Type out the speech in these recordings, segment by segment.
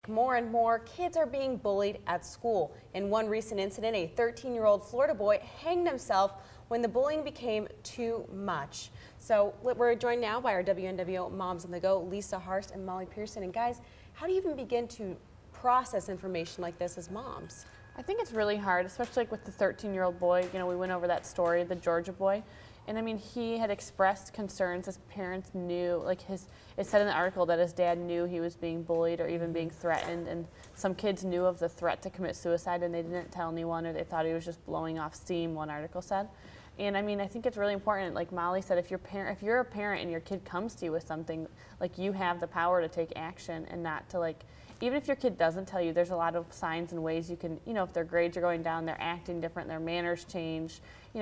More and more kids are being bullied at school. In one recent incident, a 13-year-old Florida boy hanged himself when the bullying became too much. So we're joined now by our WNWO Moms on the Go, Lisa Harst and Molly Pearson. And guys, how do you even begin to process information like this as moms? I think it's really hard, especially like with the 13-year-old boy. You know, we went over that story, the Georgia boy. And I mean, he had expressed concerns. His parents knew, like it said in the article that his dad knew he was being bullied or even being threatened. And some kids knew of the threat to commit suicide and they didn't tell anyone, or they thought he was just blowing off steam, one article said. And I mean, I think it's really important, like Molly said, if you're a parent and your kid comes to you with something, like you have the power to take action and not to even if your kid doesn't tell you, there's a lot of signs and ways you can, if their grades are going down, they're acting different, their manners change.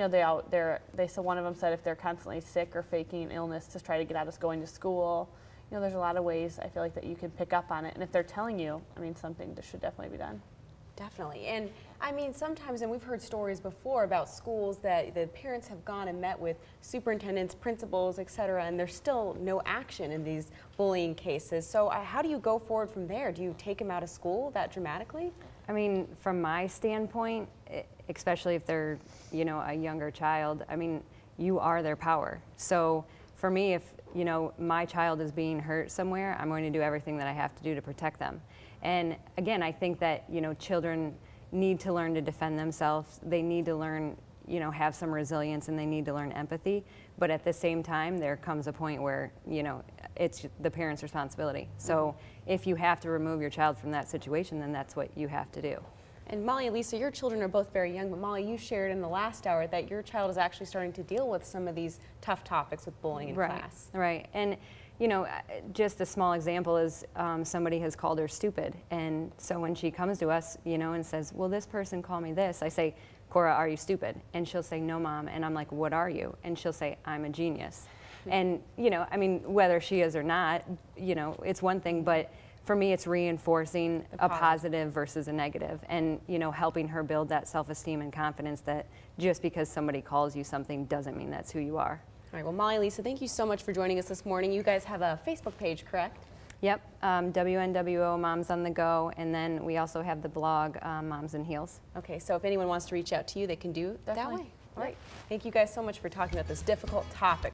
So one of them said if they're constantly sick or faking an illness to try to get out of going to school, there's a lot of ways I feel like that you can pick up on it. And if they're telling you, I mean, something should definitely be done. Definitely. And I mean, sometimes, and we've heard stories before about schools that the parents have gone and met with superintendents, principals, etc., and there's still no action in these bullying cases. So how do you go forward from there? Do you take them out of school that dramatically? I mean, from my standpoint, especially if they're, a younger child, I mean, you are their power. So for me, if, my child is being hurt somewhere, I'm going to do everything that I have to do to protect them. And again, I think that, children need to learn to defend themselves. They need to learn, have some resilience, and they need to learn empathy. But at the same time, there comes a point where, it's the parent's responsibility. So if you have to remove your child from that situation, then that's what you have to do. And Molly and Lisa, your children are both very young, but Molly, you shared in the last hour that your child is actually starting to deal with some of these tough topics with bullying in class. Right. And just a small example is somebody has called her stupid. And so when she comes to us, and says, well, this person called me this, I say, Cora, are you stupid? And she'll say, no, Mom. And I'm like, what are you? And she'll say, I'm a genius. And, I mean, whether she is or not, it's one thing, but for me, it's reinforcing a positive versus a negative, and, helping her build that self-esteem and confidence that just because somebody calls you something doesn't mean that's who you are. All right, well, Molly, Lisa, thank you so much for joining us this morning. You guys have a Facebook page, correct? Yep, WNWO Moms on the Go, and then we also have the blog, Moms in Heels. Okay, so if anyone wants to reach out to you, they can do it that way. All right, thank you guys so much for talking about this difficult topic.